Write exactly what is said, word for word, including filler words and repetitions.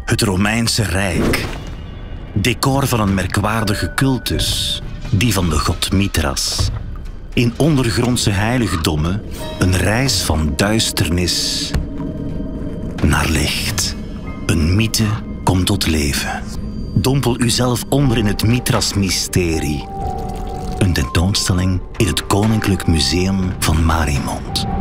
Het Romeinse Rijk. Decor van een merkwaardige cultus, die van de god Mithras. In ondergrondse heiligdommen een reis van duisternis naar licht. Een mythe komt tot leven. Dompel uzelf onder in het Mithras-mysterie. Een tentoonstelling in het Koninklijk Museum van Mariemont.